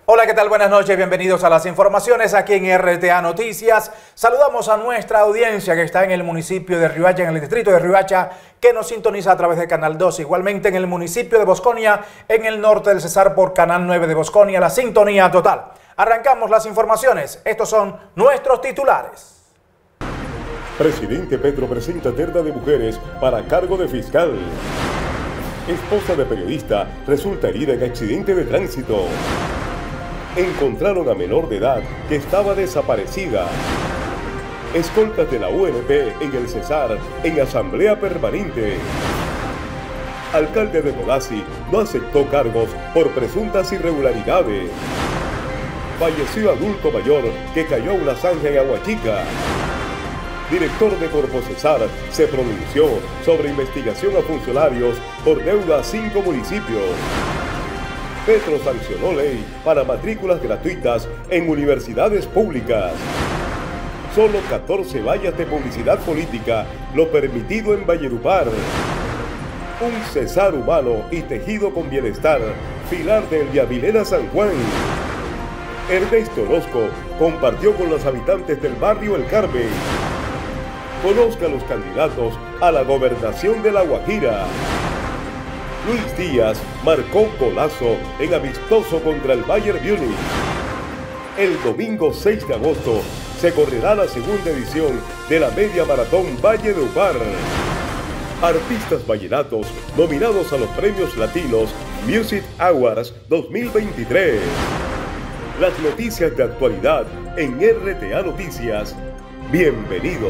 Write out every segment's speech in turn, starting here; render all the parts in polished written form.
Hola, ¿qué tal? Buenas noches, bienvenidos a las informaciones aquí en RTA Noticias. Saludamos a nuestra audiencia que está en el municipio de Riohacha, en el distrito de Riohacha, que nos sintoniza a través de Canal 2. Igualmente en el municipio de Bosconia, en el norte del Cesar, por Canal 9 de Bosconia, la sintonía total. Arrancamos las informaciones. Estos son nuestros titulares. Presidente Petro presenta terna de mujeres para cargo de fiscal. Esposa de periodista resulta herida en accidente de tránsito. Encontraron a menor de edad que estaba desaparecida. Escoltas de la UNP en el Cesar en asamblea permanente. Alcalde de Codazzi no aceptó cargos por presuntas irregularidades. Falleció adulto mayor que cayó a una zanja en Aguachica. Director de Corpo Cesar se pronunció sobre investigación a funcionarios por deuda a 5 municipios. Petro sancionó ley para matrículas gratuitas en universidades públicas. Solo 14 vallas de publicidad política, lo permitido en Valledupar. Un Cesar humano y tejido con bienestar, pilar del Viavilena San Juan. Ernesto Orozco compartió con los habitantes del barrio El Carmen. Conozca a los candidatos a la gobernación de La Guajira. Luis Díaz marcó golazo en amistoso contra el Bayern Múnich. El domingo 6 de agosto se correrá la segunda edición de la media maratón Valledupar. Artistas vallenatos nominados a los premios latinos Music Awards 2023. Las noticias de actualidad en RTA Noticias. Bienvenidos.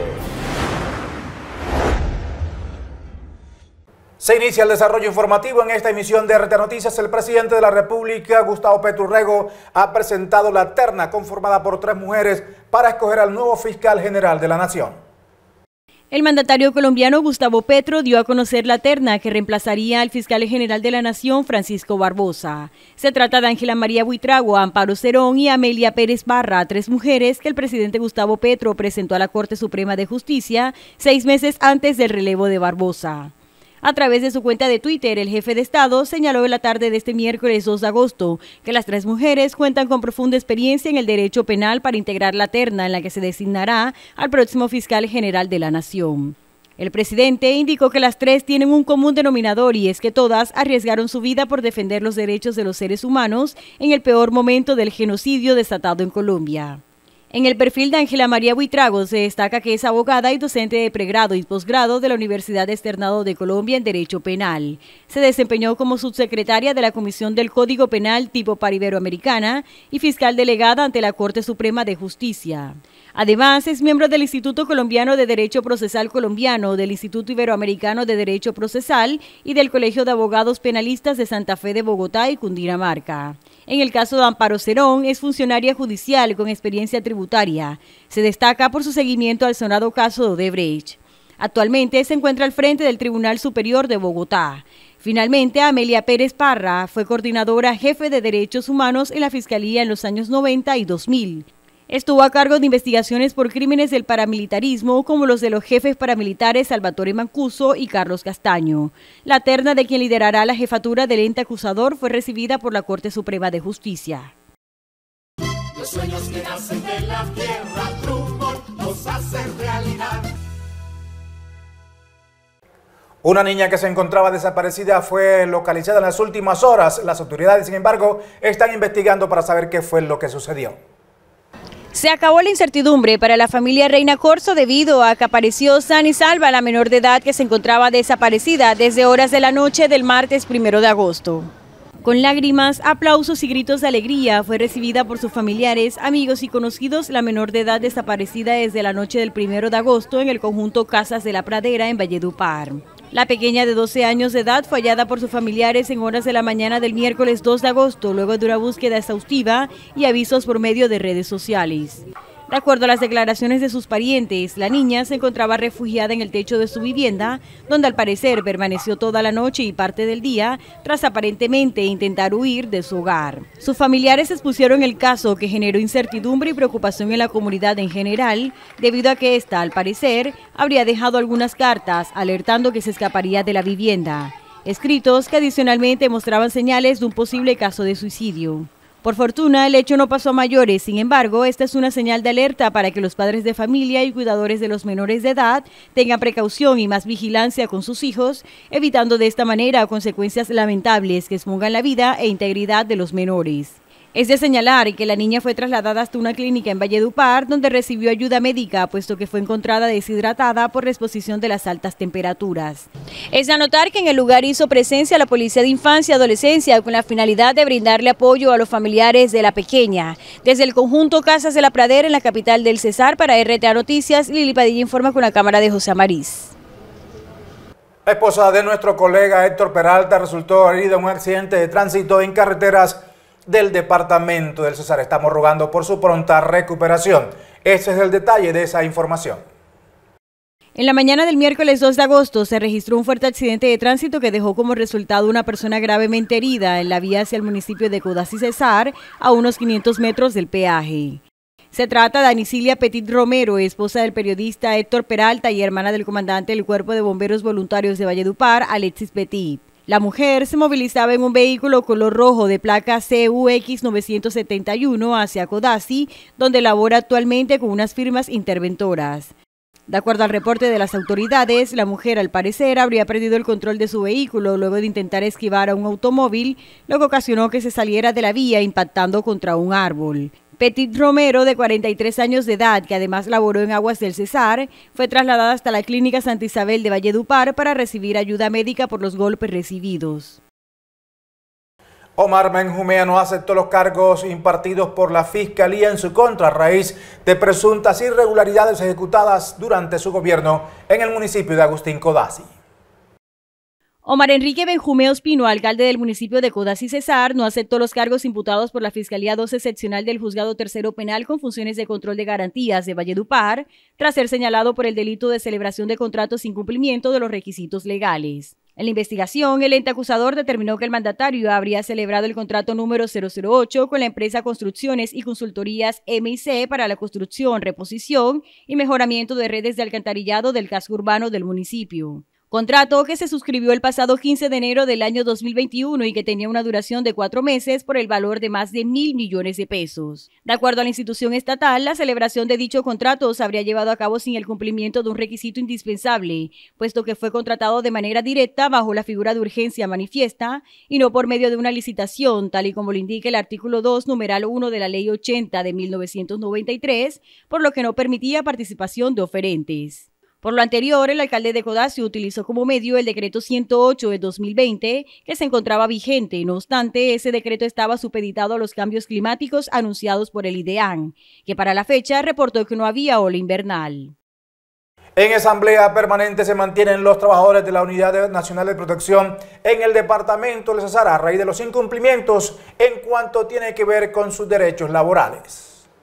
Se inicia el desarrollo informativo en esta emisión de RTA Noticias. El presidente de la República, Gustavo Petro Urrego, ha presentado la terna conformada por 3 mujeres para escoger al nuevo fiscal general de la Nación. El mandatario colombiano Gustavo Petro dio a conocer la terna que reemplazaría al fiscal general de la Nación, Francisco Barbosa. Se trata de Ángela María Buitrago, Amparo Cerón y Amelia Pérez Barra, 3 mujeres que el presidente Gustavo Petro presentó a la Corte Suprema de Justicia 6 meses antes del relevo de Barbosa. A través de su cuenta de Twitter, el jefe de Estado señaló en la tarde de este miércoles 2 de agosto que las 3 mujeres cuentan con profunda experiencia en el derecho penal para integrar la terna en la que se designará al próximo fiscal general de la Nación. El presidente indicó que las 3 tienen un común denominador y es que todas arriesgaron su vida por defender los derechos de los seres humanos en el peor momento del genocidio desatado en Colombia. En el perfil de Ángela María Buitrago se destaca que es abogada y docente de pregrado y posgrado de la Universidad Externado de Colombia en Derecho Penal. Se desempeñó como subsecretaria de la Comisión del Código Penal tipo par iberoamericana y fiscal delegada ante la Corte Suprema de Justicia. Además, es miembro del Instituto Colombiano de Derecho Procesal Colombiano, del Instituto Iberoamericano de Derecho Procesal y del Colegio de Abogados Penalistas de Santa Fe de Bogotá y Cundinamarca. En el caso de Amparo Cerón, es funcionaria judicial con experiencia tributaria. Se destaca por su seguimiento al sonado caso de Odebrecht. Actualmente se encuentra al frente del Tribunal Superior de Bogotá. Finalmente, Amelia Pérez Parra fue coordinadora jefe de Derechos Humanos en la Fiscalía en los años 90 y 2000. Estuvo a cargo de investigaciones por crímenes del paramilitarismo, como los de los jefes paramilitares Salvatore Mancuso y Carlos Castaño. La terna de quien liderará la jefatura del ente acusador fue recibida por la Corte Suprema de Justicia. Los sueños que nacen de la tierra, Trumbo los hacen realidad. Una niña que se encontraba desaparecida fue localizada en las últimas horas. Las autoridades, sin embargo, están investigando para saber qué fue lo que sucedió. Se acabó la incertidumbre para la familia Reina Corzo debido a que apareció sana y salva la menor de edad que se encontraba desaparecida desde horas de la noche del martes 1 de agosto. Con lágrimas, aplausos y gritos de alegría fue recibida por sus familiares, amigos y conocidos la menor de edad desaparecida desde la noche del 1 de agosto en el conjunto Casas de la Pradera en Valledupar. La pequeña de 12 años de edad fue hallada por sus familiares en horas de la mañana del miércoles 2 de agosto, luego de una búsqueda exhaustiva y avisos por medio de redes sociales. De acuerdo a las declaraciones de sus parientes, la niña se encontraba refugiada en el techo de su vivienda, donde al parecer permaneció toda la noche y parte del día, tras aparentemente intentar huir de su hogar. Sus familiares expusieron el caso, que generó incertidumbre y preocupación en la comunidad en general, debido a que ésta, al parecer, habría dejado algunas cartas alertando que se escaparía de la vivienda. Escritos que adicionalmente mostraban señales de un posible caso de suicidio. Por fortuna, el hecho no pasó a mayores. Sin embargo, esta es una señal de alerta para que los padres de familia y cuidadores de los menores de edad tengan precaución y más vigilancia con sus hijos, evitando de esta manera consecuencias lamentables que expongan la vida e integridad de los menores. Es de señalar que la niña fue trasladada hasta una clínica en Valledupar, donde recibió ayuda médica, puesto que fue encontrada deshidratada por la exposición de las altas temperaturas. Es de anotar que en el lugar hizo presencia la Policía de Infancia y Adolescencia con la finalidad de brindarle apoyo a los familiares de la pequeña. Desde el conjunto Casas de la Pradera en la capital del Cesar, para RTA Noticias, Lili Padilla informa con la cámara de José Amariz. La esposa de nuestro colega Héctor Peralta resultó herida en un accidente de tránsito en carreteras del departamento del Cesar. Estamos rogando por su pronta recuperación. Ese es el detalle de esa información. En la mañana del miércoles 2 de agosto se registró un fuerte accidente de tránsito que dejó como resultado una persona gravemente herida en la vía hacia el municipio de Codazzi Cesar, a unos 500 metros del peaje. Se trata de Anicilia Petit Romero, esposa del periodista Héctor Peralta y hermana del comandante del Cuerpo de Bomberos Voluntarios de Valledupar, Alexis Petit. La mujer se movilizaba en un vehículo color rojo de placa CUX 971 hacia Codazzi, donde labora actualmente con unas firmas interventoras. De acuerdo al reporte de las autoridades, la mujer al parecer habría perdido el control de su vehículo luego de intentar esquivar a un automóvil, lo que ocasionó que se saliera de la vía impactando contra un árbol. Petit Romero, de 43 años de edad, que además laboró en Aguas del Cesar, fue trasladada hasta la Clínica Santa Isabel de Valledupar para recibir ayuda médica por los golpes recibidos. Omar Benjumea no aceptó los cargos impartidos por la Fiscalía en su contra a raíz de presuntas irregularidades ejecutadas durante su gobierno en el municipio de Agustín Codazzi. Omar Enrique Benjumea Ospino, alcalde del municipio de Codazzi Cesar, no aceptó los cargos imputados por la Fiscalía 12 Seccional del Juzgado Tercero Penal con funciones de control de garantías de Valledupar, tras ser señalado por el delito de celebración de contratos sin cumplimiento de los requisitos legales. En la investigación, el ente acusador determinó que el mandatario habría celebrado el contrato número 008 con la empresa Construcciones y Consultorías M&C para la construcción, reposición y mejoramiento de redes de alcantarillado del casco urbano del municipio. Contrato que se suscribió el pasado 15 de enero del año 2021 y que tenía una duración de 4 meses por el valor de más de 1.000 millones de pesos. De acuerdo a la institución estatal, la celebración de dicho contrato se habría llevado a cabo sin el cumplimiento de un requisito indispensable, puesto que fue contratado de manera directa bajo la figura de urgencia manifiesta y no por medio de una licitación, tal y como lo indica el artículo 2, numeral 1 de la Ley 80 de 1993, por lo que no permitía participación de oferentes. Por lo anterior, el alcalde de Codazzi utilizó como medio el decreto 108 de 2020, que se encontraba vigente. No obstante, ese decreto estaba supeditado a los cambios climáticos anunciados por el IDEAN, que para la fecha reportó que no había ola invernal. En asamblea permanente se mantienen los trabajadores de la Unidad Nacional de Protección en el departamento del Cesar a raíz de los incumplimientos en cuanto tiene que ver con sus derechos laborales.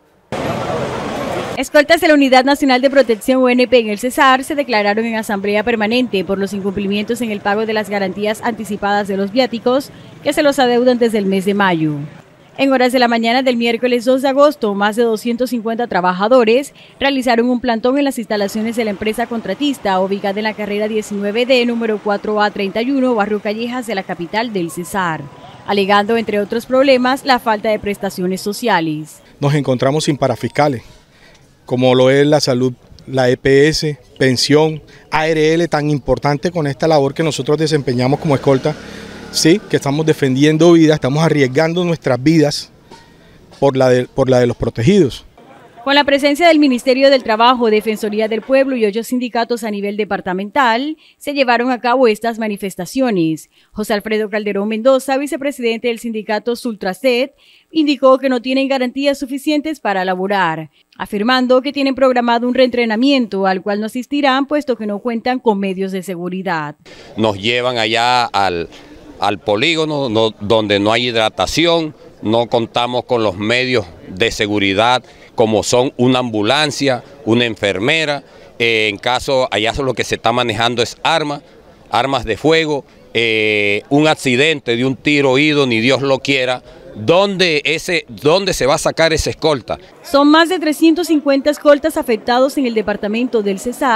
Escoltas de la Unidad Nacional de Protección UNP en el Cesar se declararon en asamblea permanente por los incumplimientos en el pago de las garantías anticipadas de los viáticos que se los adeudan desde el mes de mayo. En horas de la mañana del miércoles 2 de agosto, más de 250 trabajadores realizaron un plantón en las instalaciones de la empresa contratista ubicada en la carrera 19D, número 4A31, barrio Callejas de la capital del Cesar, alegando, entre otros problemas, la falta de prestaciones sociales. Nos encontramos sin parafiscales, como lo es la salud, la EPS, pensión, ARL, tan importante con esta labor que nosotros desempeñamos como escolta, sí, que estamos defendiendo vidas, estamos arriesgando nuestras vidas por la de los protegidos. Con la presencia del Ministerio del Trabajo, Defensoría del Pueblo y 8 sindicatos a nivel departamental, se llevaron a cabo estas manifestaciones. José Alfredo Calderón Mendoza, vicepresidente del sindicato Sultraset, indicó que no tienen garantías suficientes para laborar, afirmando que tienen programado un reentrenamiento al cual no asistirán puesto que no cuentan con medios de seguridad. Nos llevan allá al polígono donde no hay hidratación, no contamos con los medios de seguridad como son una ambulancia, una enfermera, en caso allá lo que se está manejando es armas de fuego, un accidente de un tiro oído, ni Dios lo quiera. ¿Dónde se va a sacar esa escolta? Son más de 350 escoltas afectados en el departamento del Cesar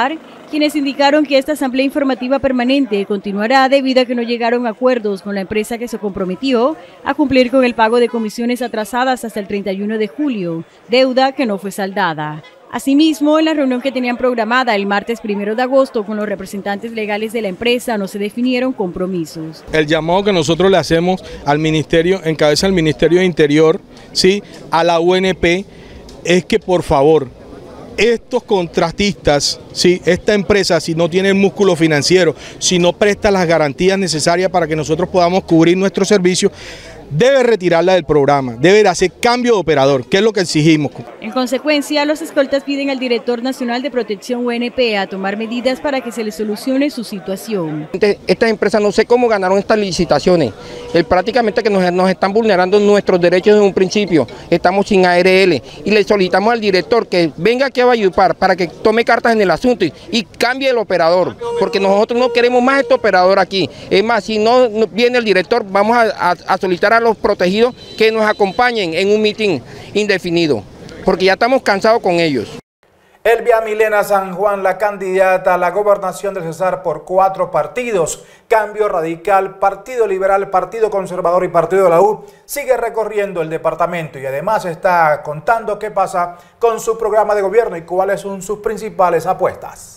quienes indicaron que esta asamblea informativa permanente continuará debido a que no llegaron a acuerdos con la empresa que se comprometió a cumplir con el pago de comisiones atrasadas hasta el 31 de julio, deuda que no fue saldada. Asimismo, en la reunión que tenían programada el martes 1 de agosto con los representantes legales de la empresa no se definieron compromisos. El llamado que nosotros le hacemos al ministerio, en cabeza del Ministerio de Interior, ¿sí?, a la UNP, es que por favor, estos contratistas, ¿sí?, esta empresa, si no tiene el músculo financiero, si no presta las garantías necesarias para que nosotros podamos cubrir nuestros servicios, debe retirarla del programa, debe hacer cambio de operador, que es lo que exigimos. En consecuencia, los escoltas piden al director nacional de protección UNP a tomar medidas para que se les solucione su situación. Estas empresas no sé cómo ganaron estas licitaciones, prácticamente que nos están vulnerando nuestros derechos desde un principio, estamos sin ARL y le solicitamos al director que venga aquí a Valledupar para que tome cartas en el asunto y cambie el operador, porque nosotros no queremos más este operador aquí. Es más, si no viene el director, vamos a solicitar a los protegidos que nos acompañen en un mitin indefinido, porque ya estamos cansados con ellos. Elvia Milena San Juan, la candidata a la gobernación del Cesar por 4 partidos, Cambio Radical, Partido Liberal, Partido Conservador y Partido de la U, sigue recorriendo el departamento y además está contando qué pasa con su programa de gobierno y cuáles son sus principales apuestas.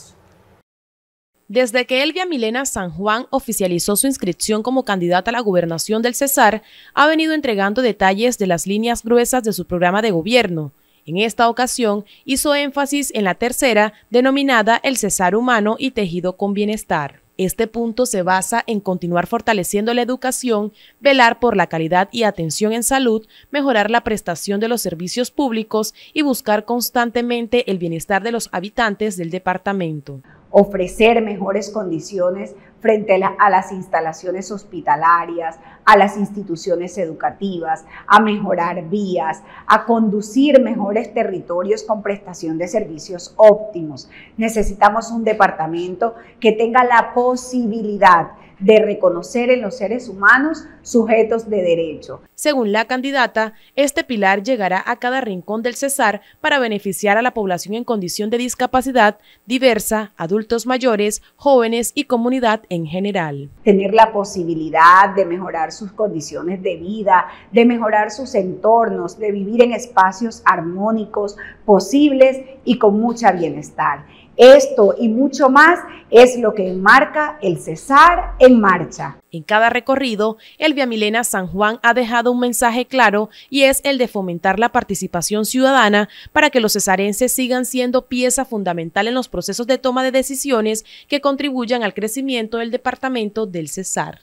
Desde que Elvia Milena San Juan oficializó su inscripción como candidata a la gobernación del Cesar, ha venido entregando detalles de las líneas gruesas de su programa de gobierno. En esta ocasión, hizo énfasis en la tercera, denominada El Cesar Humano y Tejido con Bienestar. Este punto se basa en continuar fortaleciendo la educación, velar por la calidad y atención en salud, mejorar la prestación de los servicios públicos y buscar constantemente el bienestar de los habitantes del departamento. Ofrecer mejores condiciones frente a las instalaciones hospitalarias, a las instituciones educativas, a mejorar vías, a conducir mejores territorios con prestación de servicios óptimos. Necesitamos un departamento que tenga la posibilidad de reconocer en los seres humanos sujetos de derecho. Según la candidata, este pilar llegará a cada rincón del Cesar para beneficiar a la población en condición de discapacidad diversa, adultos mayores, jóvenes y comunidad en general. Tener la posibilidad de mejorar sus condiciones de vida, de mejorar sus entornos, de vivir en espacios armónicos, posibles y con mucha bienestar. Esto y mucho más es lo que enmarca el Cesar en marcha. En cada recorrido, Elvia Milena San Juan ha dejado un mensaje claro y es el de fomentar la participación ciudadana para que los cesarenses sigan siendo pieza fundamental en los procesos de toma de decisiones que contribuyan al crecimiento del departamento del Cesar.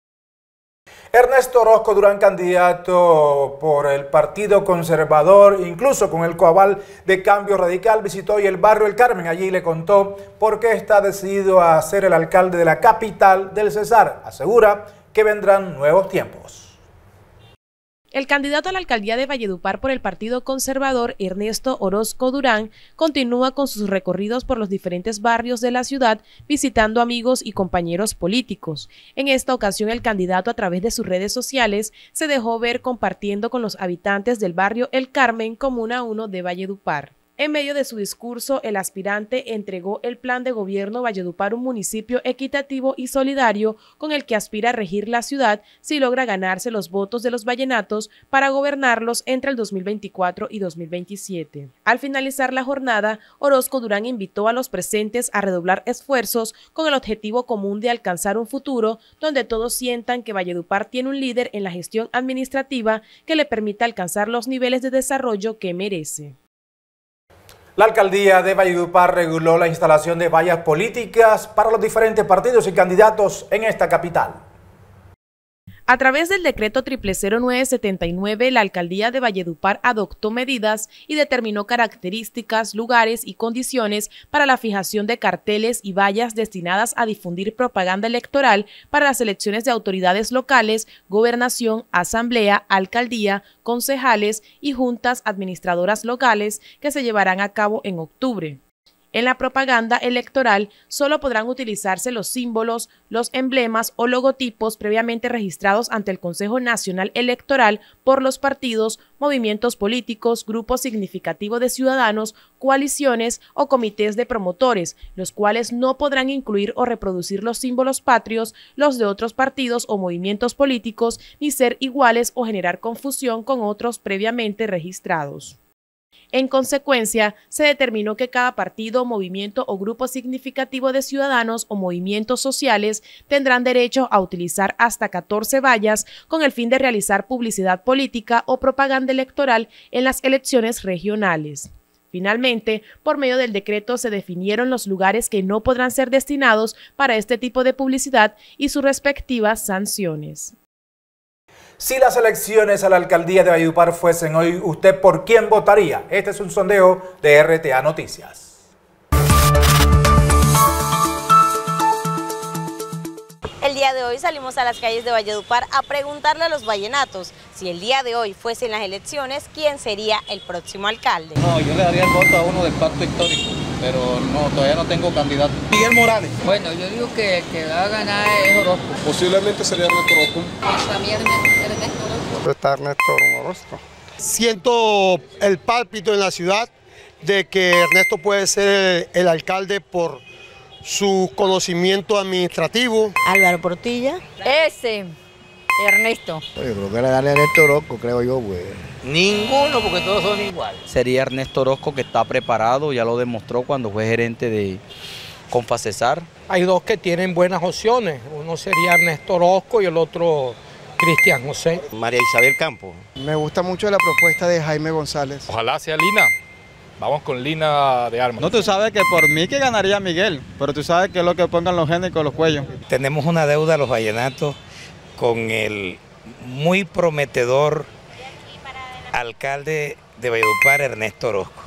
Ernesto Orozco Durán, candidato por el Partido Conservador, incluso con el coaval de Cambio Radical, visitó hoy el barrio El Carmen. Allí le contó por qué está decidido a ser el alcalde de la capital del Cesar. Asegura que vendrán nuevos tiempos. El candidato a la alcaldía de Valledupar por el Partido Conservador, Ernesto Orozco Durán, continúa con sus recorridos por los diferentes barrios de la ciudad, visitando amigos y compañeros políticos. En esta ocasión, el candidato, a través de sus redes sociales, se dejó ver compartiendo con los habitantes del barrio El Carmen, Comuna 1 de Valledupar. En medio de su discurso, el aspirante entregó el plan de gobierno Valledupar, un municipio equitativo y solidario con el que aspira a regir la ciudad si logra ganarse los votos de los vallenatos para gobernarlos entre el 2024 y 2027. Al finalizar la jornada, Orozco Durán invitó a los presentes a redoblar esfuerzos con el objetivo común de alcanzar un futuro donde todos sientan que Valledupar tiene un líder en la gestión administrativa que le permita alcanzar los niveles de desarrollo que merece. La alcaldía de Valledupar reguló la instalación de vallas políticas para los diferentes partidos y candidatos en esta capital. A través del decreto 00979, la alcaldía de Valledupar adoptó medidas y determinó características, lugares y condiciones para la fijación de carteles y vallas destinadas a difundir propaganda electoral para las elecciones de autoridades locales, gobernación, asamblea, alcaldía, concejales y juntas administradoras locales que se llevarán a cabo en octubre. En la propaganda electoral solo podrán utilizarse los símbolos, los emblemas o logotipos previamente registrados ante el Consejo Nacional Electoral por los partidos, movimientos políticos, grupos significativos de ciudadanos, coaliciones o comités de promotores, los cuales no podrán incluir o reproducir los símbolos patrios, los de otros partidos o movimientos políticos, ni ser iguales o generar confusión con otros previamente registrados. En consecuencia, se determinó que cada partido, movimiento o grupo significativo de ciudadanos o movimientos sociales tendrán derecho a utilizar hasta 14 vallas con el fin de realizar publicidad política o propaganda electoral en las elecciones regionales. Finalmente, por medio del decreto se definieron los lugares que no podrán ser destinados para este tipo de publicidad y sus respectivas sanciones. Si las elecciones a la alcaldía de Valledupar fuesen hoy, ¿usted por quién votaría? Este es un sondeo de RTA Noticias. El día de hoy salimos a las calles de Valledupar a preguntarle a los vallenatos si el día de hoy fuesen las elecciones, ¿quién sería el próximo alcalde? No, yo le daría el voto a uno del pacto histórico, pero no, todavía no tengo candidato. Miguel Morales. Bueno, yo digo que el que va a ganar es Orozco. Posiblemente sería Ernesto Orozco. Para mí Ernesto Orozco. Está Ernesto Orozco. Siento el pálpito en la ciudad de que Ernesto puede ser el alcalde por su conocimiento administrativo. Álvaro Portilla. Ernesto. Yo creo que le daré a Ernesto Orozco, creo yo, pues. Ninguno, porque todos son iguales. Sería Ernesto Orozco, que está preparado, ya lo demostró cuando fue gerente de Confacesar. Hay dos que tienen buenas opciones, uno sería Ernesto Orozco y el otro Cristian José. María Isabel Campos. Me gusta mucho la propuesta de Jaime González. Ojalá sea Lina. Vamos con Lina de Armas. No, tú sabes que por mí que ganaría Miguel, pero tú sabes que es lo que pongan los genes con los cuellos. Tenemos una deuda los vallenatos con el muy prometedor alcalde de Valledupar, Ernesto Orozco.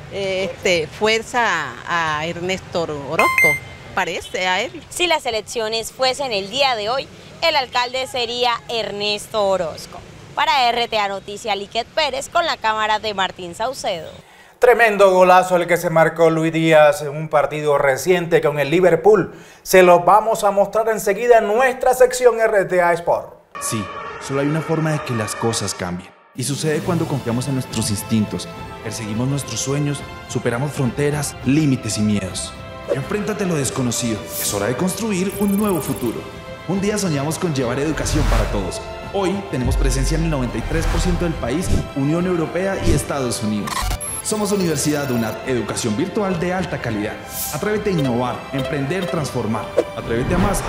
Fuerza a Ernesto Orozco, parece a él. Si las elecciones fuesen el día de hoy, el alcalde sería Ernesto Orozco. Para RTA Noticias, Liquet Pérez con la cámara de Martín Saucedo. Tremendo golazo el que se marcó Luis Díaz en un partido reciente con el Liverpool. Se lo vamos a mostrar enseguida en nuestra sección RTA Sport. Sí, solo hay una forma de que las cosas cambien. Y sucede cuando confiamos en nuestros instintos, perseguimos nuestros sueños, superamos fronteras, límites y miedos. Enfréntate a lo desconocido. Es hora de construir un nuevo futuro. Un día soñamos con llevar educación para todos. Hoy tenemos presencia en el 93% del país, Unión Europea y Estados Unidos. Somos Universidad UNAD, educación virtual de alta calidad. Atrévete a innovar, emprender, transformar. Atrévete a más,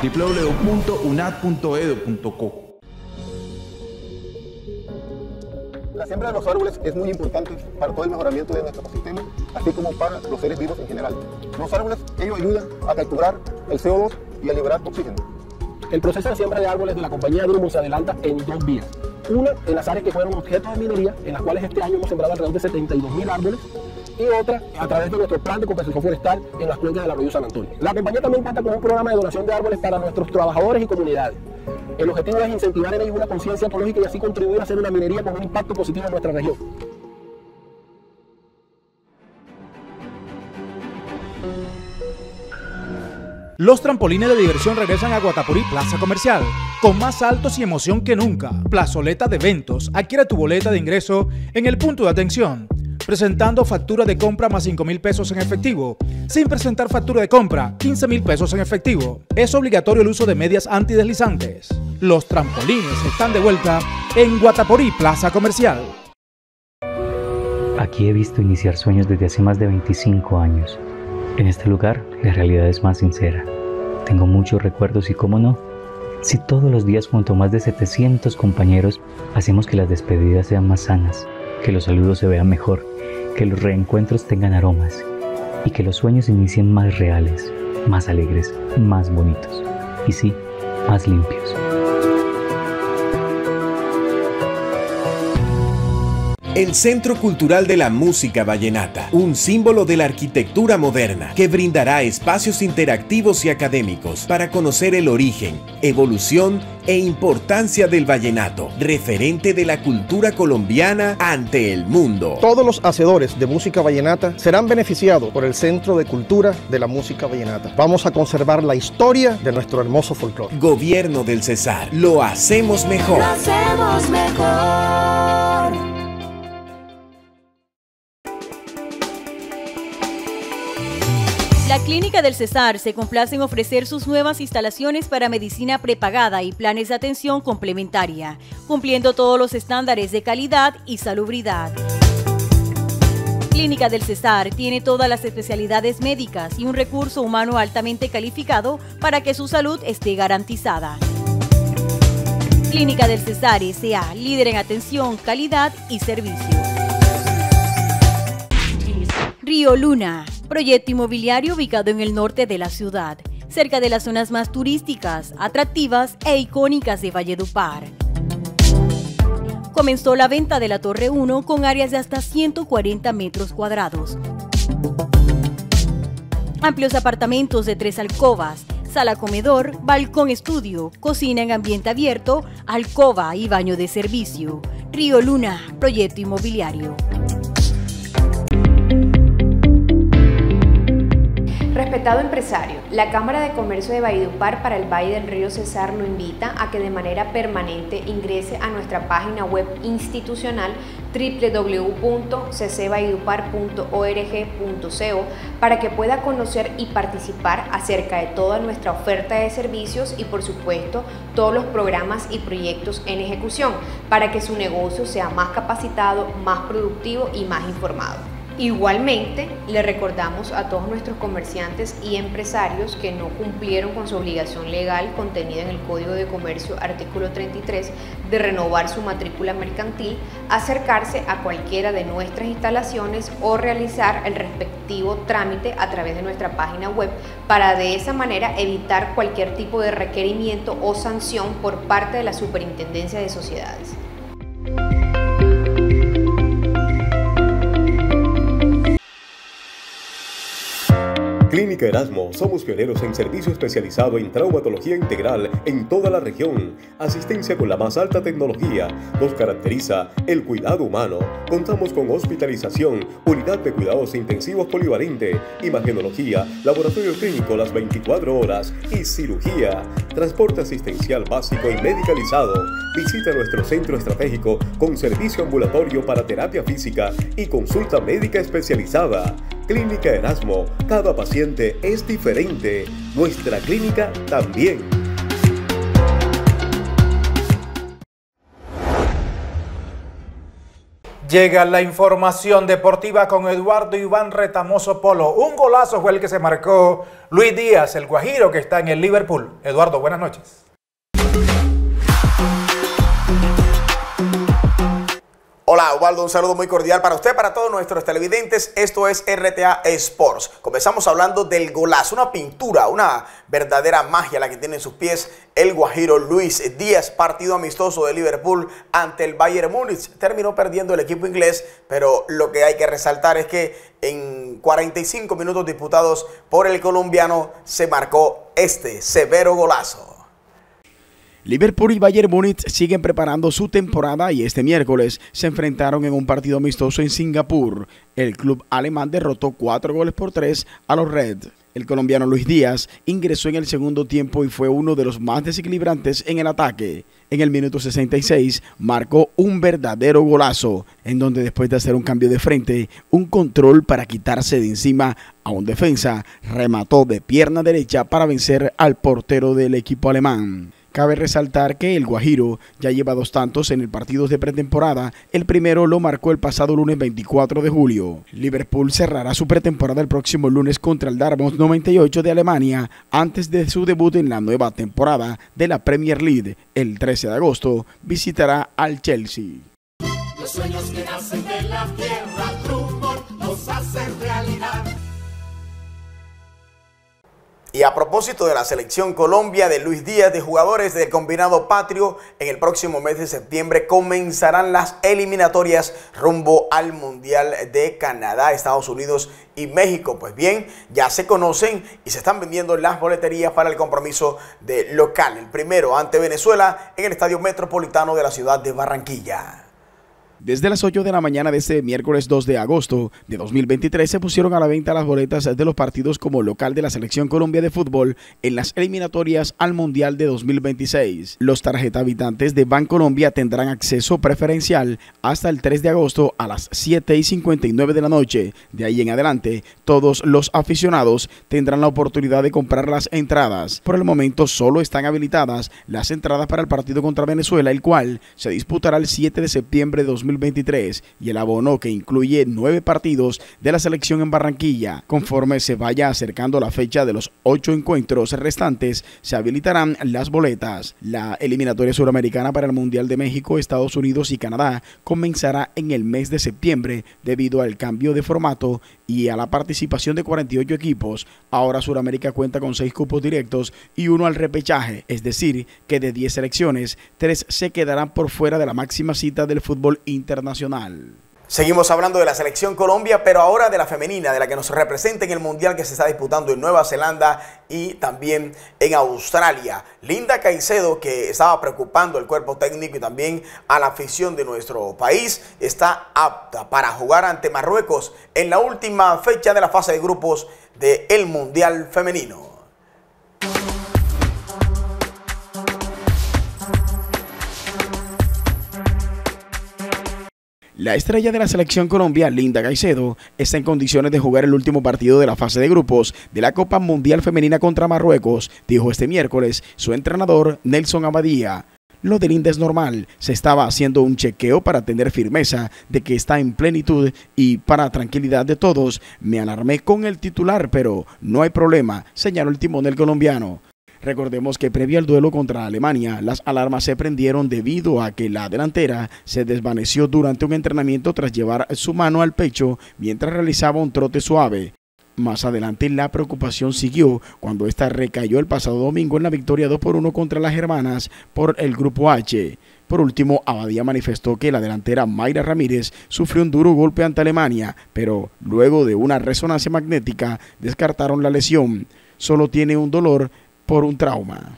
www.unad.edu.co. La siembra de los árboles es muy importante para todo el mejoramiento de nuestro ecosistema, así como para los seres vivos en general. Los árboles, ellos ayudan a capturar el CO2 y a liberar oxígeno. El proceso de siembra de árboles de la compañía Drummond se adelanta en dos vías. Una, en las áreas que fueron objeto de minería, en las cuales este año hemos sembrado alrededor de 72.000 árboles, y otra, a través de nuestro plan de compensación forestal en las cuencas del arroyo San Antonio. La compañía también cuenta con un programa de donación de árboles para nuestros trabajadores y comunidades. El objetivo es incentivar en ellos una conciencia ecológica y así contribuir a hacer una minería con un impacto positivo en nuestra región. Los trampolines de diversión regresan a Guatapurí Plaza Comercial, con más saltos y emoción que nunca. Plazoleta de eventos, adquiere tu boleta de ingreso en el punto de atención, presentando factura de compra más 5.000 pesos en efectivo. Sin presentar factura de compra, 15.000 pesos en efectivo. Es obligatorio el uso de medias antideslizantes. Los trampolines están de vuelta en Guatapurí Plaza Comercial. Aquí he visto iniciar sueños desde hace más de 25 años. En este lugar, la realidad es más sincera. Tengo muchos recuerdos y, cómo no, si todos los días junto a más de 700 compañeros hacemos que las despedidas sean más sanas, que los saludos se vean mejor, que los reencuentros tengan aromas y que los sueños inicien más reales, más alegres, más bonitos y sí, más limpios. El Centro Cultural de la Música Vallenata, un símbolo de la arquitectura moderna que brindará espacios interactivos y académicos para conocer el origen, evolución e importancia del vallenato, referente de la cultura colombiana ante el mundo. Todos los hacedores de música vallenata serán beneficiados por el Centro de Cultura de la Música Vallenata. Vamos a conservar la historia de nuestro hermoso folclore. Gobierno del Cesar, lo hacemos mejor. Lo hacemos mejor. La Clínica del Cesar se complace en ofrecer sus nuevas instalaciones para medicina prepagada y planes de atención complementaria, cumpliendo todos los estándares de calidad y salubridad. Clínica del Cesar tiene todas las especialidades médicas y un recurso humano altamente calificado para que su salud esté garantizada. Clínica del Cesar S.A., líder en atención, calidad y servicio. Río Luna, proyecto inmobiliario ubicado en el norte de la ciudad, cerca de las zonas más turísticas, atractivas e icónicas de Valledupar. Comenzó la venta de la Torre 1 con áreas de hasta 140 metros cuadrados. Amplios apartamentos de 3 alcobas, sala comedor, balcón estudio, cocina en ambiente abierto, alcoba y baño de servicio. Río Luna, proyecto inmobiliario. Respetado empresario, la Cámara de Comercio de Valledupar para el Valle del Río Cesar lo invita a que de manera permanente ingrese a nuestra página web institucional www.ccvalledupar.org.co para que pueda conocer y participar acerca de toda nuestra oferta de servicios y por supuesto todos los programas y proyectos en ejecución para que su negocio sea más capacitado, más productivo y más informado. Igualmente, le recordamos a todos nuestros comerciantes y empresarios que no cumplieron con su obligación legal contenida en el Código de Comercio artículo 33 de renovar su matrícula mercantil, acercarse a cualquiera de nuestras instalaciones o realizar el respectivo trámite a través de nuestra página web para de esa manera evitar cualquier tipo de requerimiento o sanción por parte de la Superintendencia de Sociedades. Clínica Erasmo, somos pioneros en servicio especializado en traumatología integral en toda la región. Asistencia con la más alta tecnología. Nos caracteriza el cuidado humano. Contamos con hospitalización, unidad de cuidados intensivos polivalente, imagenología, laboratorio clínico las 24 horas y cirugía. Transporte asistencial básico y medicalizado. Visita nuestro centro estratégico con servicio ambulatorio para terapia física y consulta médica especializada. Clínica Erasmo, cada paciente es diferente, nuestra clínica también. Llega la información deportiva con Eduardo Iván Retamoso Polo. Un golazo fue el que se marcó Luis Díaz, el guajiro que está en el Liverpool. Eduardo, buenas noches. Hola, Ubaldo, un saludo muy cordial para usted, para todos nuestros televidentes. Esto es RTA Sports. Comenzamos hablando del golazo, una pintura, una verdadera magia la que tiene en sus pies el guajiro Luis Díaz. Partido amistoso de Liverpool ante el Bayern Múnich. Terminó perdiendo el equipo inglés, pero lo que hay que resaltar es que en 45 minutos disputados por el colombiano se marcó este severo golazo. Liverpool y Bayern Múnich siguen preparando su temporada y este miércoles se enfrentaron en un partido amistoso en Singapur. El club alemán derrotó 4-3 a los Reds. El colombiano Luis Díaz ingresó en el segundo tiempo y fue uno de los más desequilibrantes en el ataque. En el minuto 66 marcó un verdadero golazo, en donde después de hacer un cambio de frente, un control para quitarse de encima a un defensa, remató de pierna derecha para vencer al portero del equipo alemán. Cabe resaltar que el guajiro ya lleva 2 tantos en el partido de pretemporada. El primero lo marcó el pasado lunes 24 de julio. Liverpool cerrará su pretemporada el próximo lunes contra el Darmstadt 98 de Alemania antes de su debut en la nueva temporada de la Premier League. El 13 de agosto visitará al Chelsea. Los sueños que nacen de la tierra, Trumbo los hacen realidad. Y Y a propósito de la selección Colombia de Luis Díaz, de jugadores del combinado patrio, en el próximo mes de septiembre comenzarán las eliminatorias rumbo al Mundial de Canadá, Estados Unidos y México. Pues bien, ya se conocen y se están vendiendo las boleterías para el compromiso de local. El primero ante Venezuela en el Estadio Metropolitano de la ciudad de Barranquilla. Desde las 8 de la mañana de este miércoles 2 de agosto de 2023 se pusieron a la venta las boletas de los partidos como local de la Selección Colombia de Fútbol en las eliminatorias al Mundial de 2026. Los tarjeta habitantes de Bancolombia tendrán acceso preferencial hasta el 3 de agosto a las 7:59 de la noche. De ahí en adelante, todos los aficionados tendrán la oportunidad de comprar las entradas. Por el momento solo están habilitadas las entradas para el partido contra Venezuela, el cual se disputará el 7 de septiembre de 2023, y el abono, que incluye 9 partidos de la selección en Barranquilla. Conforme se vaya acercando la fecha de los 8 encuentros restantes, se habilitarán las boletas. La eliminatoria suramericana para el Mundial de México, Estados Unidos y Canadá comenzará en el mes de septiembre debido al cambio de formato y a la participación de 48 equipos. Ahora Suramérica cuenta con 6 cupos directos y 1 al repechaje, es decir, que de 10 selecciones, 3 se quedarán por fuera de la máxima cita del fútbol internacional. Seguimos hablando de la selección Colombia, pero ahora de la femenina, de la que nos representa en el Mundial que se está disputando en Nueva Zelanda y también en Australia. Linda Caicedo, que estaba preocupando al cuerpo técnico y también a la afición de nuestro país, está apta para jugar ante Marruecos en la última fecha de la fase de grupos del Mundial femenino. La estrella de la selección Colombia, Linda Caicedo, está en condiciones de jugar el último partido de la fase de grupos de la Copa Mundial Femenina contra Marruecos, dijo este miércoles su entrenador Nelson Abadía. Lo de Linda es normal, se estaba haciendo un chequeo para tener firmeza de que está en plenitud y para tranquilidad de todos, me alarmé con el titular, pero no hay problema, señaló el timonel colombiano. Recordemos que previo al duelo contra Alemania, las alarmas se prendieron debido a que la delantera se desvaneció durante un entrenamiento tras llevar su mano al pecho mientras realizaba un trote suave. Más adelante la preocupación siguió cuando esta recayó el pasado domingo en la victoria 2-1 contra las hermanas por el Grupo H. Por último, Abadía manifestó que la delantera Mayra Ramírez sufrió un duro golpe ante Alemania, pero luego de una resonancia magnética descartaron la lesión. Solo tiene un dolor por un trauma.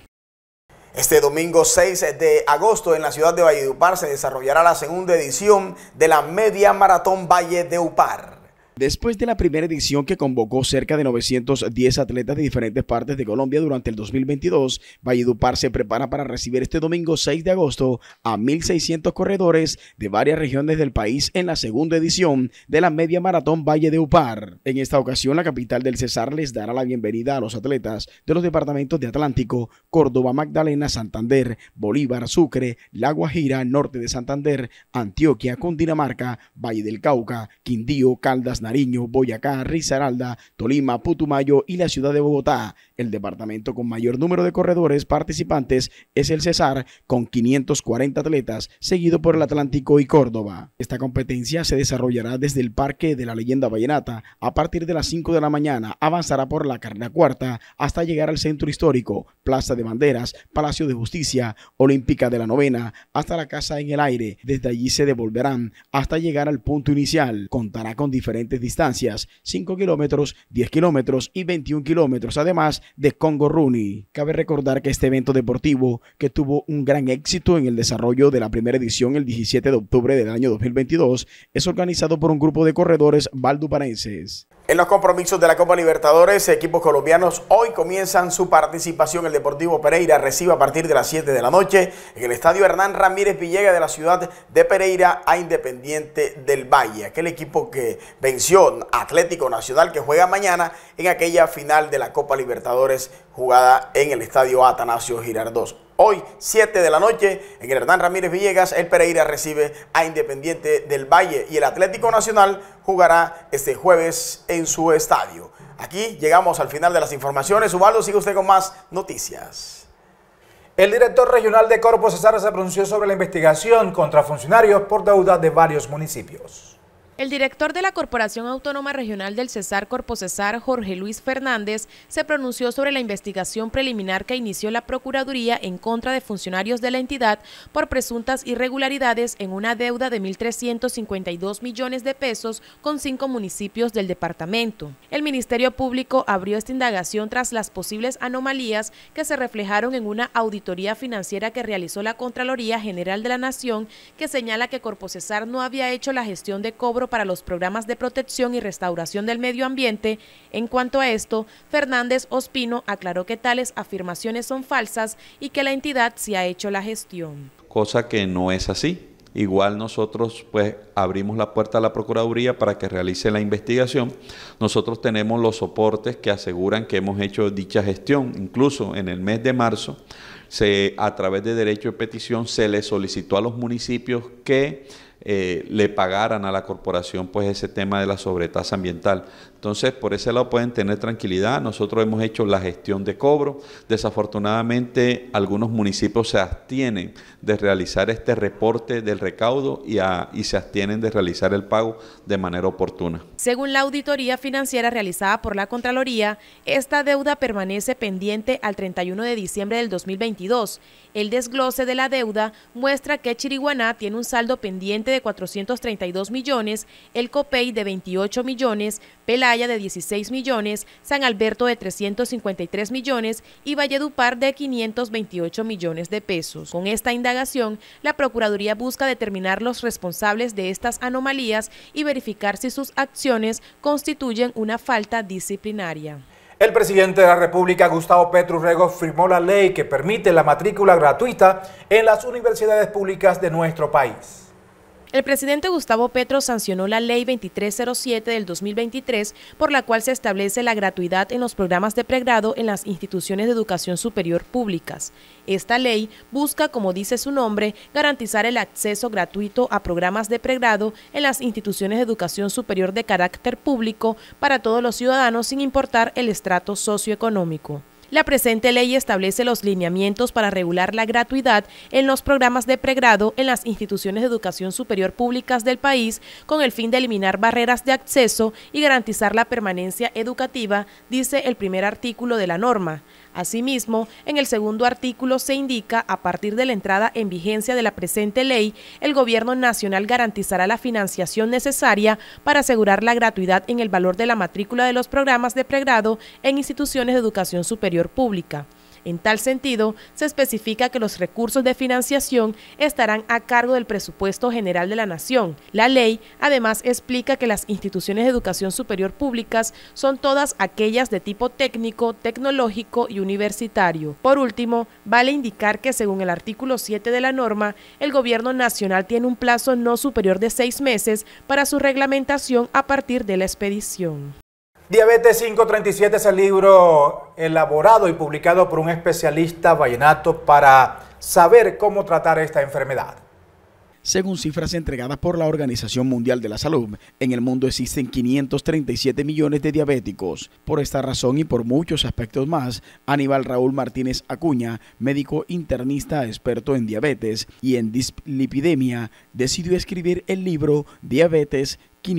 Este domingo 6 de agosto en la ciudad de Valledupar se desarrollará la segunda edición de la Media Maratón Valledupar. Después de la primera edición que convocó cerca de 910 atletas de diferentes partes de Colombia durante el 2022, Valledupar se prepara para recibir este domingo 6 de agosto a 1.600 corredores de varias regiones del país en la segunda edición de la Media Maratón Valledupar. En esta ocasión, la capital del Cesar les dará la bienvenida a los atletas de los departamentos de Atlántico, Córdoba, Magdalena, Santander, Bolívar, Sucre, La Guajira, Norte de Santander, Antioquia, Cundinamarca, Valle del Cauca, Quindío, Caldas, Nariño, Boyacá, Risaralda, Tolima, Putumayo y la ciudad de Bogotá. El departamento con mayor número de corredores participantes es el Cesar, con 540 atletas, seguido por el Atlántico y Córdoba. Esta competencia se desarrollará desde el Parque de la Leyenda Vallenata a partir de las 5 de la mañana, avanzará por la Carrera Cuarta hasta llegar al Centro Histórico, Plaza de Banderas, Palacio de Justicia, Olímpica de la Novena, hasta la Casa en el Aire. Desde allí se devolverán hasta llegar al punto inicial. Contará con diferentes distancias, 5 kilómetros, 10 kilómetros y 21 kilómetros, además de Congo Running. Cabe recordar que este evento deportivo, que tuvo un gran éxito en el desarrollo de la primera edición el 17 de octubre del año 2022, es organizado por un grupo de corredores valduparenses. En los compromisos de la Copa Libertadores, equipos colombianos hoy comienzan su participación. El Deportivo Pereira recibe a partir de las 7 de la noche en el estadio Hernán Ramírez Villegas de la ciudad de Pereira a Independiente del Valle, aquel equipo que venció a Atlético Nacional, que juega mañana en aquella final de la Copa Libertadores jugada en el estadio Atanasio Girardot. Hoy, 7 de la noche, en el Hernán Ramírez Villegas, el Pereira recibe a Independiente del Valle y el Atlético Nacional jugará este jueves en su estadio. Aquí llegamos al final de las informaciones. Ubaldo, sigue usted con más noticias. El director regional de Corpo Cesar se pronunció sobre la investigación contra funcionarios por deuda de varios municipios. El director de la Corporación Autónoma Regional del Cesar, Corpocesar, Jorge Luis Fernández, se pronunció sobre la investigación preliminar que inició la Procuraduría en contra de funcionarios de la entidad por presuntas irregularidades en una deuda de 1.352 millones de pesos con 5 municipios del departamento. El Ministerio Público abrió esta indagación tras las posibles anomalías que se reflejaron en una auditoría financiera que realizó la Contraloría General de la Nación, que señala que Corpocesar no había hecho la gestión de cobro para los programas de protección y restauración del medio ambiente. En cuanto a esto, Fernández Ospino aclaró que tales afirmaciones son falsas y que la entidad sí ha hecho la gestión. Cosa que no es así. Igual nosotros pues abrimos la puerta a la Procuraduría para que realice la investigación. Nosotros tenemos los soportes que aseguran que hemos hecho dicha gestión. Incluso en el mes de marzo, a través de derecho de petición, se le solicitó a los municipios que le pagaran a la corporación pues ese tema de la sobretasa ambiental. Entonces, por ese lado pueden tener tranquilidad. Nosotros hemos hecho la gestión de cobro. Desafortunadamente, algunos municipios se abstienen de realizar este reporte del recaudo y se abstienen de realizar el pago de manera oportuna. Según la auditoría financiera realizada por la Contraloría, esta deuda permanece pendiente al 31 de diciembre del 2022. El desglose de la deuda muestra que Chiriguaná tiene un saldo pendiente de 432 millones, El Copey de 28 millones, Pelaya de 16 millones, San Alberto de 353 millones y Valledupar de 528 millones de pesos. Con esta indagación, la Procuraduría busca determinar los responsables de estas anomalías y verificar si sus acciones constituyen una falta disciplinaria. El presidente de la República, Gustavo Petro Urrego, firmó la ley que permite la matrícula gratuita en las universidades públicas de nuestro país. El presidente Gustavo Petro sancionó la Ley 2307 del 2023, por la cual se establece la gratuidad en los programas de pregrado en las instituciones de educación superior públicas. Esta ley busca, como dice su nombre, garantizar el acceso gratuito a programas de pregrado en las instituciones de educación superior de carácter público para todos los ciudadanos sin importar el estrato socioeconómico. La presente ley establece los lineamientos para regular la gratuidad en los programas de pregrado en las instituciones de educación superior públicas del país con el fin de eliminar barreras de acceso y garantizar la permanencia educativa, dice el primer artículo de la norma. Asimismo, en el segundo artículo se indica, a partir de la entrada en vigencia de la presente ley, el Gobierno Nacional garantizará la financiación necesaria para asegurar la gratuidad en el valor de la matrícula de los programas de pregrado en instituciones de educación superior pública. En tal sentido, se especifica que los recursos de financiación estarán a cargo del presupuesto general de la Nación. La ley, además, explica que las instituciones de educación superior públicas son todas aquellas de tipo técnico, tecnológico y universitario. Por último, vale indicar que según el artículo 7 de la norma, el Gobierno Nacional tiene un plazo no superior de 6 meses para su reglamentación a partir de la expedición. Diabetes 537 es el libro elaborado y publicado por un especialista vallenato para saber cómo tratar esta enfermedad. Según cifras entregadas por la Organización Mundial de la Salud, en el mundo existen 537 millones de diabéticos. Por esta razón y por muchos aspectos más, Aníbal Raúl Martínez Acuña, médico internista experto en diabetes y en dislipidemia, decidió escribir el libro Diabetes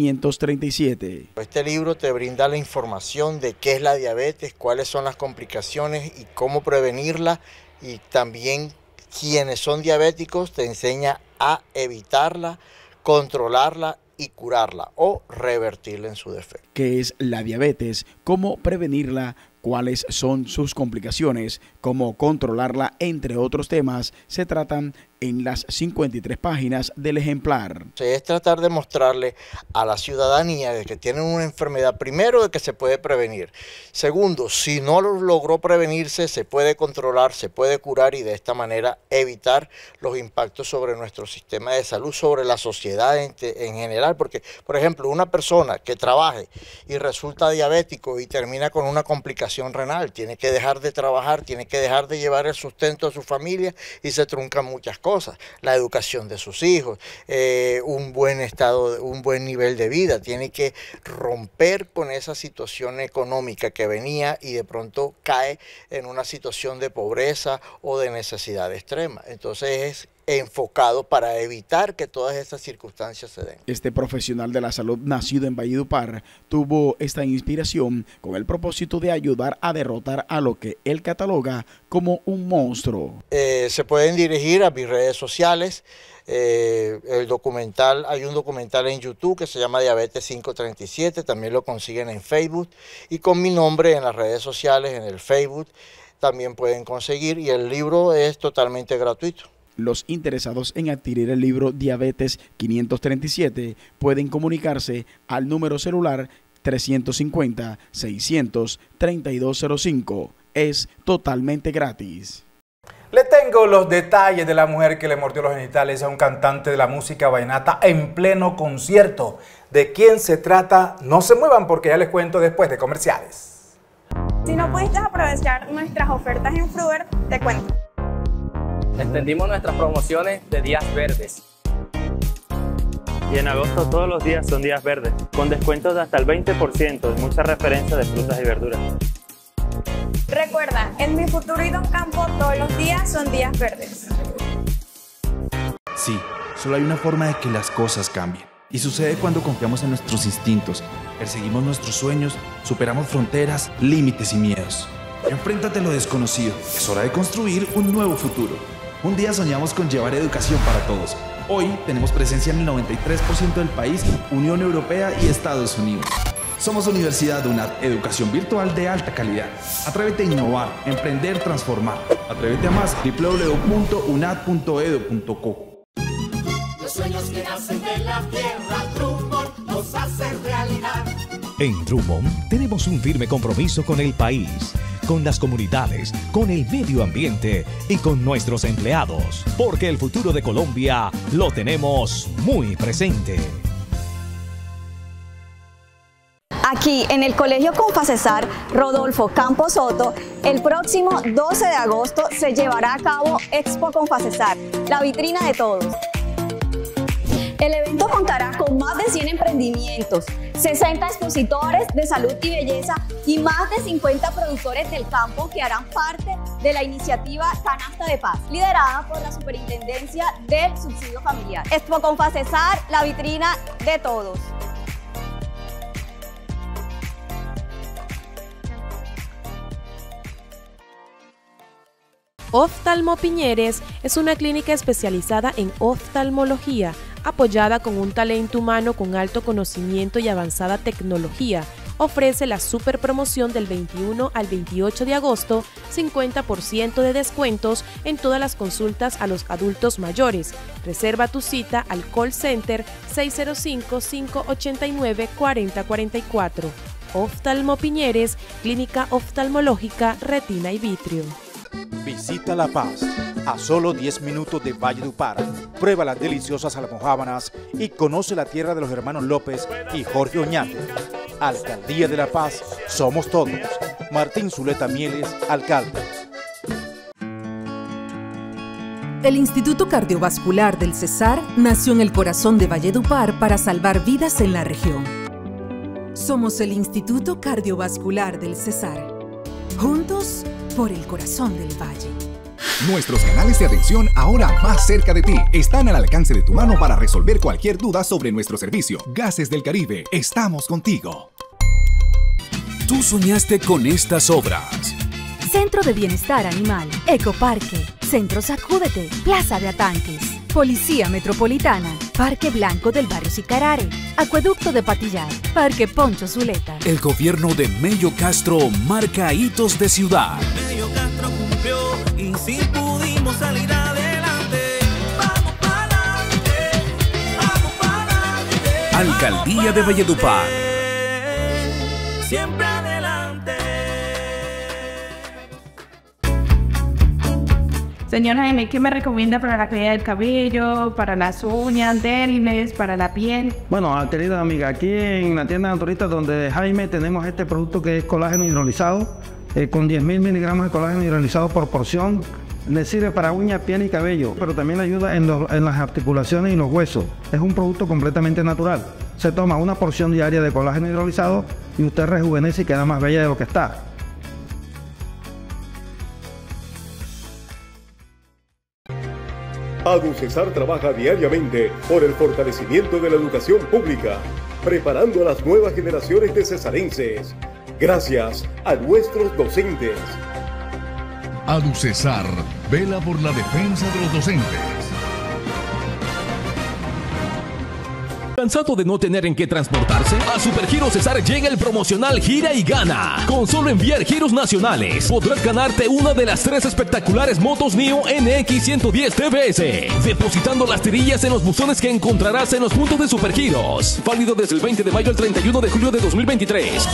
537. Este libro te brinda la información de qué es la diabetes, cuáles son las complicaciones y cómo prevenirla, y también quienes son diabéticos te enseña a evitarla, controlarla y curarla o revertirla en su defecto. ¿Qué es la diabetes? ¿Cómo prevenirla? ¿Cuáles son sus complicaciones? ¿Cómo controlarla? Entre otros temas se tratan en las 53 páginas del ejemplar. Es tratar de mostrarle a la ciudadanía de que tienen una enfermedad, primero, de que se puede prevenir. Segundo, si no lo logró prevenirse, se puede controlar, se puede curar y de esta manera evitar los impactos sobre nuestro sistema de salud, sobre la sociedad en general. Porque, por ejemplo, una persona que trabaje y resulta diabético y termina con una complicación renal, tiene que dejar de trabajar, tiene que dejar de llevar el sustento a su familia y se truncan muchas cosas. La educación de sus hijos, un buen estado, un buen nivel de vida, tiene que romper con esa situación económica que venía y de pronto cae en una situación de pobreza o de necesidad extrema. Entonces es enfocado para evitar que todas esas circunstancias se den. Este profesional de la salud nacido en Valledupar tuvo esta inspiración con el propósito de ayudar a derrotar a lo que él cataloga como un monstruo. Se pueden dirigir a mis redes sociales. Hay un documental en YouTube que se llama Diabetes 537, también lo consiguen en Facebook, y con mi nombre en las redes sociales, en el Facebook, también pueden conseguir, y el libro es totalmente gratuito. Los interesados en adquirir el libro Diabetes 537 pueden comunicarse al número celular 350-600-3205. Es totalmente gratis. Le tengo los detalles de la mujer que le mordió los genitales a un cantante de la música vallenata en pleno concierto. ¿De quién se trata? No se muevan porque ya les cuento después de comerciales. Si no pudiste aprovechar nuestras ofertas en Fruver, te cuento. Extendimos nuestras promociones de días verdes. Y en agosto todos los días son días verdes, con descuentos de hasta el 20% en muchas referencias de frutas y verduras. Recuerda, en Mi Futuro y Don Campo todos los días son días verdes. Sí, solo hay una forma de que las cosas cambien. Y sucede cuando confiamos en nuestros instintos, perseguimos nuestros sueños, superamos fronteras, límites y miedos. Enfréntate a lo desconocido. Es hora de construir un nuevo futuro. Un día soñamos con llevar educación para todos. Hoy tenemos presencia en el 93% del país, Unión Europea y Estados Unidos. Somos Universidad UNAD, educación virtual de alta calidad. Atrévete a innovar, emprender, transformar. Atrévete a más, www.unad.edu.co. Los sueños que nacen de la tierra, Drummond los hace realidad. En Drummond tenemos un firme compromiso con el país, con las comunidades, con el medio ambiente y con nuestros empleados, porque el futuro de Colombia lo tenemos muy presente. Aquí en el Colegio Confacesar Rodolfo Campos Soto, el próximo 12 de agosto se llevará a cabo Expo Confacesar, la vitrina de todos. El evento contará con más de 100 emprendimientos, 60 expositores de salud y belleza y más de 50 productores del campo que harán parte de la iniciativa Canasta de Paz, liderada por la Superintendencia del Subsidio Familiar. Expo Confacesar, la vitrina de todos. Oftalmo Piñeres es una clínica especializada en oftalmología, apoyada con un talento humano con alto conocimiento y avanzada tecnología. Ofrece la super promoción del 21 al 28 de agosto, 50% de descuentos en todas las consultas a los adultos mayores. Reserva tu cita al call center 605-589-4044. Oftalmo Piñeres, clínica oftalmológica, retina y vitrio. Visita La Paz, a solo 10 minutos de Valledupar. Prueba las deliciosas almojábanas y conoce la tierra de los hermanos López y Jorge Oñate. Alcaldía de La Paz, somos todos. Martín Zuleta Mieles, alcalde. El Instituto Cardiovascular del Cesar nació en el corazón de Valledupar para salvar vidas en la región. Somos el Instituto Cardiovascular del Cesar. Juntos por el corazón del valle. Nuestros canales de atención ahora más cerca de ti están al alcance de tu mano para resolver cualquier duda sobre nuestro servicio. Gases del Caribe, estamos contigo. Tú soñaste con estas obras. Centro de Bienestar Animal, Ecoparque, Centro Sacúdete, Plaza de Atanques, Policía Metropolitana, Parque Blanco del Barrio Sicarare, Acueducto de Patillar, Parque Poncho Zuleta. El gobierno de Mello Castro marca hitos de ciudad. Mello Castro cumplió y sí pudimos salir adelante. Vamos para adelante, vamos para adelante. Alcaldía de Valledupar. Siempre adelante. Señor Jaime, ¿qué me recomienda para la caída del cabello, para las uñas débiles, para la piel? Bueno, querida amiga, aquí en la tienda naturista donde Jaime tenemos este producto que es colágeno hidrolizado, con 10.000 miligramos de colágeno hidrolizado por porción. Le sirve para uñas, piel y cabello, pero también le ayuda en las articulaciones y los huesos. Es un producto completamente natural. Se toma una porción diaria de colágeno hidrolizado y usted rejuvenece y queda más bella de lo que está. ADUCESAR trabaja diariamente por el fortalecimiento de la educación pública, preparando a las nuevas generaciones de cesarenses. Gracias a nuestros docentes. ADUCESAR vela por la defensa de los docentes. ¿Cansado de no tener en qué transportarse? A Supergiros Cesar llega el promocional Gira y Gana. Con solo enviar giros nacionales, podrás ganarte una de las 3 espectaculares motos NIO NX110 TBS, depositando las tirillas en los buzones que encontrarás en los puntos de Supergiros. Válido desde el 20 de mayo al 31 de julio de 2023.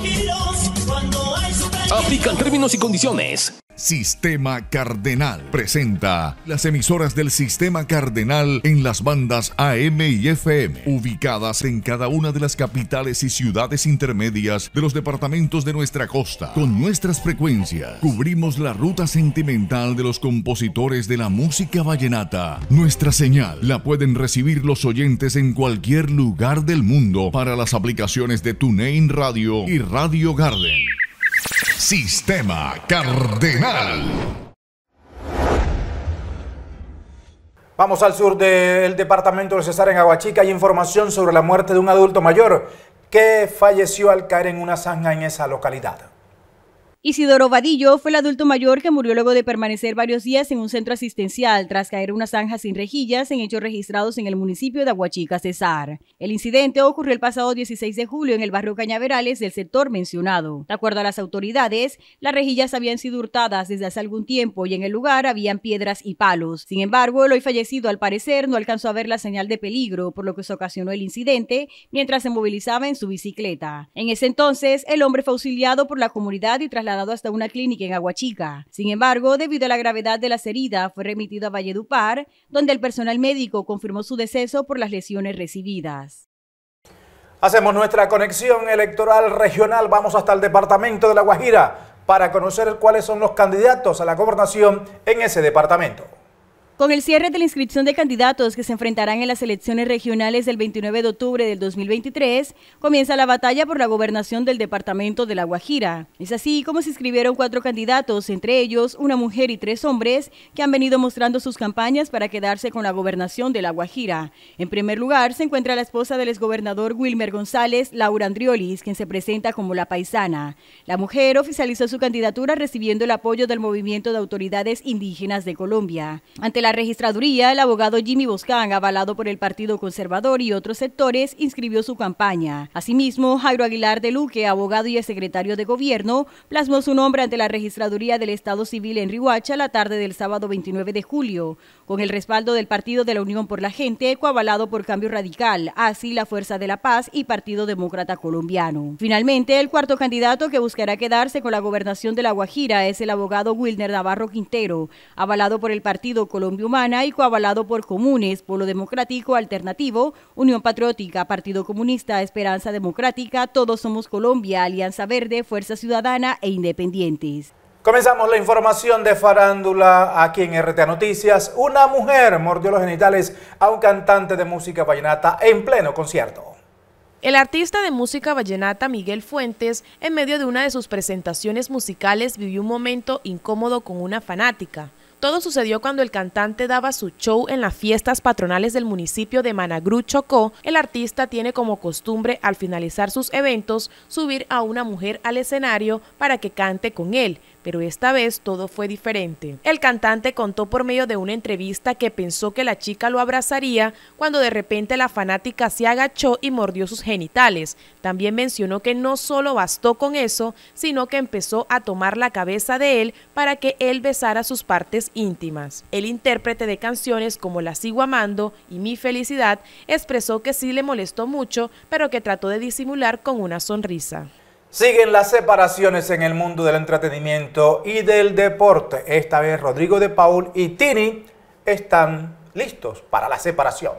Aplican términos y condiciones. Sistema Cardenal presenta las emisoras del Sistema Cardenal en las bandas AM y FM, ubicadas en cada una de las capitales y ciudades intermedias de los departamentos de nuestra costa. Con nuestras frecuencias, cubrimos la ruta sentimental de los compositores de la música vallenata. Nuestra señal la pueden recibir los oyentes en cualquier lugar del mundo para las aplicaciones de TuneIn Radio y Radio Garden. Sistema Cardenal. Vamos al sur del departamento del Cesar, en Aguachica. Hay información sobre la muerte de un adulto mayor que falleció al caer en una zanja en esa localidad. Isidoro Vadillo fue el adulto mayor que murió luego de permanecer varios días en un centro asistencial tras caer en una zanja sin rejillas en hechos registrados en el municipio de Aguachica, Cesar. El incidente ocurrió el pasado 16 de julio en el barrio Cañaverales del sector mencionado. De acuerdo a las autoridades, las rejillas habían sido hurtadas desde hace algún tiempo y en el lugar habían piedras y palos. Sin embargo, el hoy fallecido al parecer no alcanzó a ver la señal de peligro, por lo que se ocasionó el incidente mientras se movilizaba en su bicicleta. En ese entonces, el hombre fue auxiliado por la comunidad y trasladado hasta una clínica en Aguachica. Sin embargo, debido a la gravedad de las heridas, fue remitido a Valledupar, donde el personal médico confirmó su deceso por las lesiones recibidas. Hacemos nuestra conexión electoral regional. Vamos hasta el departamento de La Guajira para conocer cuáles son los candidatos a la gobernación en ese departamento. Con el cierre de la inscripción de candidatos que se enfrentarán en las elecciones regionales del 29 de octubre del 2023, comienza la batalla por la gobernación del departamento de La Guajira. Es así como se inscribieron 4 candidatos, entre ellos una mujer y 3 hombres, que han venido mostrando sus campañas para quedarse con la gobernación de La Guajira. En primer lugar se encuentra la esposa del exgobernador Wilmer González, Laura Andriolis, quien se presenta como la paisana. La mujer oficializó su candidatura recibiendo el apoyo del Movimiento de Autoridades Indígenas de Colombia. Ante la registraduría, el abogado Jimmy Boscán, avalado por el Partido Conservador y otros sectores, inscribió su campaña. Asimismo, Jairo Aguilar de Luque, abogado y secretario de gobierno, plasmó su nombre ante la registraduría del Estado Civil en Riohacha la tarde del sábado 29 de julio, con el respaldo del Partido de la Unión por la Gente, coavalado por Cambio Radical, así la Fuerza de la Paz y Partido Demócrata Colombiano. Finalmente, el cuarto candidato que buscará quedarse con la gobernación de La Guajira es el abogado Wilner Navarro Quintero, avalado por el Partido Colombia Humana y coavalado por Comunes, Polo Democrático Alternativo, Unión Patriótica, Partido Comunista, Esperanza Democrática, Todos Somos Colombia, Alianza Verde, Fuerza Ciudadana e Independientes. Comenzamos la información de farándula aquí en RTA Noticias. Una mujer mordió los genitales a un cantante de música vallenata en pleno concierto. El artista de música vallenata Miguel Fuentes, en medio de una de sus presentaciones musicales, vivió un momento incómodo con una fanática. Todo sucedió cuando el cantante daba su show en las fiestas patronales del municipio de Managrú, Chocó. El artista tiene como costumbre, al finalizar sus eventos, subir a una mujer al escenario para que cante con él, pero esta vez todo fue diferente. El cantante contó por medio de una entrevista que pensó que la chica lo abrazaría cuando de repente la fanática se agachó y mordió sus genitales. También mencionó que no solo bastó con eso, sino que empezó a tomar la cabeza de él para que él besara sus partes íntimas. El intérprete de canciones como La Sigo Amando y Mi Felicidad expresó que sí le molestó mucho, pero que trató de disimular con una sonrisa. Siguen las separaciones en el mundo del entretenimiento y del deporte. Esta vez Rodrigo de Paul y Tini están listos para la separación.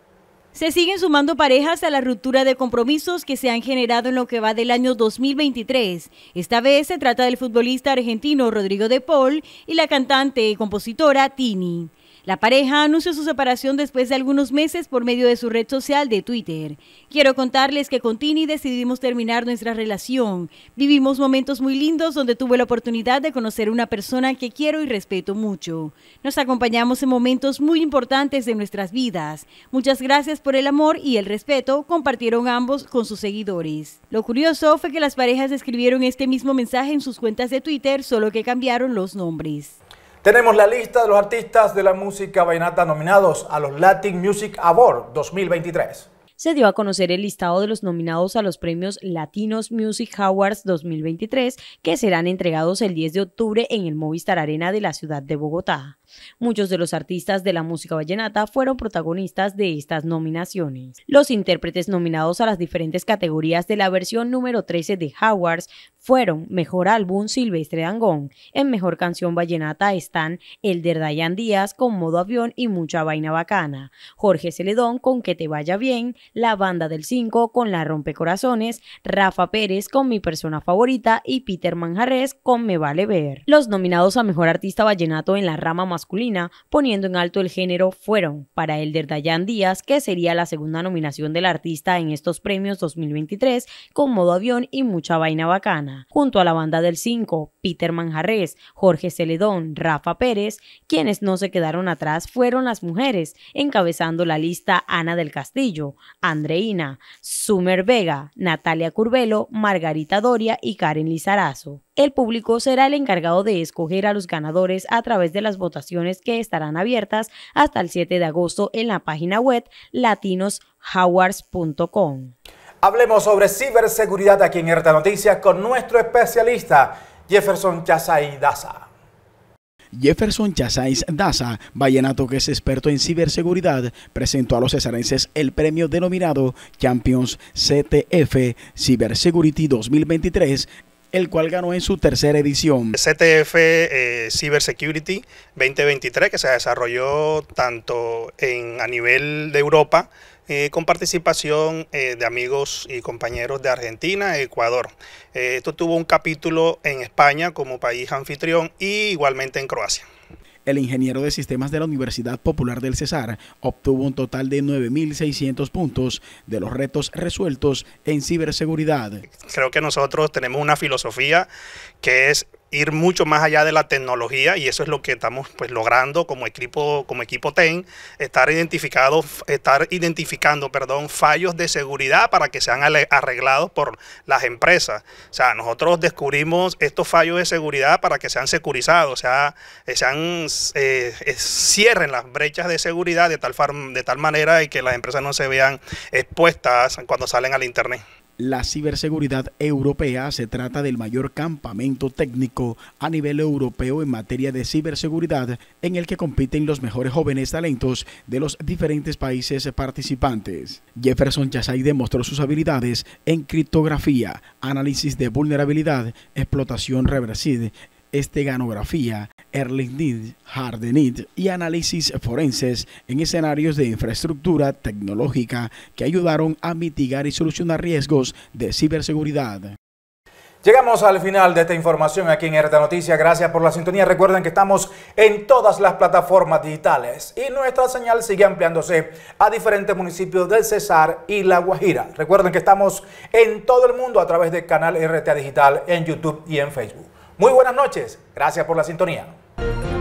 Se siguen sumando parejas a la ruptura de compromisos que se han generado en lo que va del año 2023. Esta vez se trata del futbolista argentino Rodrigo de Paul y la cantante y compositora Tini. La pareja anunció su separación después de algunos meses por medio de su red social de Twitter. Quiero contarles que con Tini decidimos terminar nuestra relación. Vivimos momentos muy lindos donde tuve la oportunidad de conocer a una persona que quiero y respeto mucho. Nos acompañamos en momentos muy importantes de nuestras vidas. Muchas gracias por el amor y el respeto, compartieron ambos con sus seguidores. Lo curioso fue que las parejas escribieron este mismo mensaje en sus cuentas de Twitter, solo que cambiaron los nombres. Tenemos la lista de los artistas de la música vallenata nominados a los Latin Music Awards 2023. Se dio a conocer el listado de los nominados a los premios Latinos Music Awards 2023, que serán entregados el 10 de octubre en el Movistar Arena de la ciudad de Bogotá. Muchos de los artistas de la música vallenata fueron protagonistas de estas nominaciones. Los intérpretes nominados a las diferentes categorías de la versión número 13 de Awards fueron Mejor Álbum Silvestre Dangond. En Mejor Canción Vallenata están Elder Dayan Díaz con Modo Avión y Mucha Vaina Bacana, Jorge Celedón con Que Te Vaya Bien, La Banda del 5 con La Rompecorazones, Rafa Pérez con Mi Persona Favorita y Peter Manjarrés con Me Vale Ver. Los nominados a Mejor Artista Vallenato en la rama masculina, poniendo en alto el género, fueron para Elder Dayan Díaz, que sería la segunda nominación del artista en estos premios 2023, con Modo Avión y Mucha Vaina Bacana. Junto a La Banda del 5, Peter Manjarrés, Jorge Celedón, Rafa Pérez, quienes no se quedaron atrás fueron las mujeres, encabezando la lista Ana del Castillo, Andreina, Sumer Vega, Natalia Curvelo, Margarita Doria y Karen Lizarazo. El público será el encargado de escoger a los ganadores a través de las votaciones que estarán abiertas hasta el 7 de agosto en la página web latinosawards.com. Hablemos sobre ciberseguridad aquí en RT Noticias con nuestro especialista Jefferson Chazay Daza. Jefferson Chazay Daza, vallenato que es experto en ciberseguridad, presentó a los cesarenses el premio denominado Champions CTF Cybersecurity 2023, el cual ganó en su tercera edición. CTF Cybersecurity 2023, que se desarrolló tanto a nivel de Europa, con participación de amigos y compañeros de Argentina e Ecuador. Esto tuvo un capítulo en España como país anfitrión y igualmente en Croacia. El ingeniero de sistemas de la Universidad Popular del Cesar obtuvo un total de 9.600 puntos de los retos resueltos en ciberseguridad. Creo que nosotros tenemos una filosofía que es ir mucho más allá de la tecnología, y eso es lo que estamos logrando como equipo TEN, estar identificando fallos de seguridad para que sean arreglados por las empresas. O sea, nosotros descubrimos estos fallos de seguridad para que sean securizados, cierren las brechas de seguridad de tal manera y que las empresas no se vean expuestas cuando salen al internet. La ciberseguridad europea se trata del mayor campamento técnico a nivel europeo en materia de ciberseguridad, en el que compiten los mejores jóvenes talentos de los diferentes países participantes. Jefferson Chazay demostró sus habilidades en criptografía, análisis de vulnerabilidad, explotación reversible, esteganografía, early need, hardened y análisis forenses en escenarios de infraestructura tecnológica que ayudaron a mitigar y solucionar riesgos de ciberseguridad. Llegamos al final de esta información aquí en RT Noticias. Gracias por la sintonía. Recuerden que estamos en todas las plataformas digitales y nuestra señal sigue ampliándose a diferentes municipios del Cesar y La Guajira. Recuerden que estamos en todo el mundo a través del canal RTA Digital en YouTube y en Facebook. Muy buenas noches. Gracias por la sintonía.